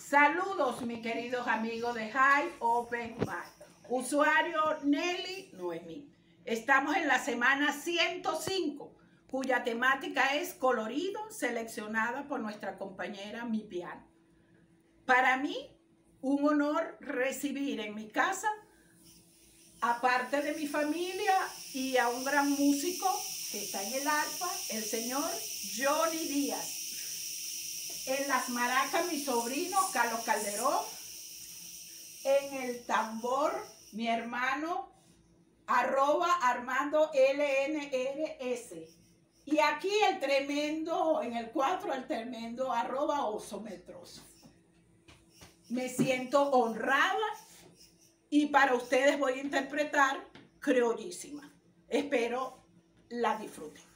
Saludos, mis queridos amigos de High Open Mind. Usuario Nelly Noemí. Estamos en la semana 105, cuya temática es colorido, seleccionada por nuestra compañera Mi Piano. Para mí, un honor recibir en mi casa, aparte de mi familia y a un gran músico que está en el arpa, el señor Johnny Díaz. En las maracas, mi sobrino Carlos Calderón. En el tambor, mi hermano @Armando LNRS. Y aquí el tremendo, en el 4, el tremendo @Osometroso. Me siento honrada y para ustedes voy a interpretar Criollísima. Espero la disfruten.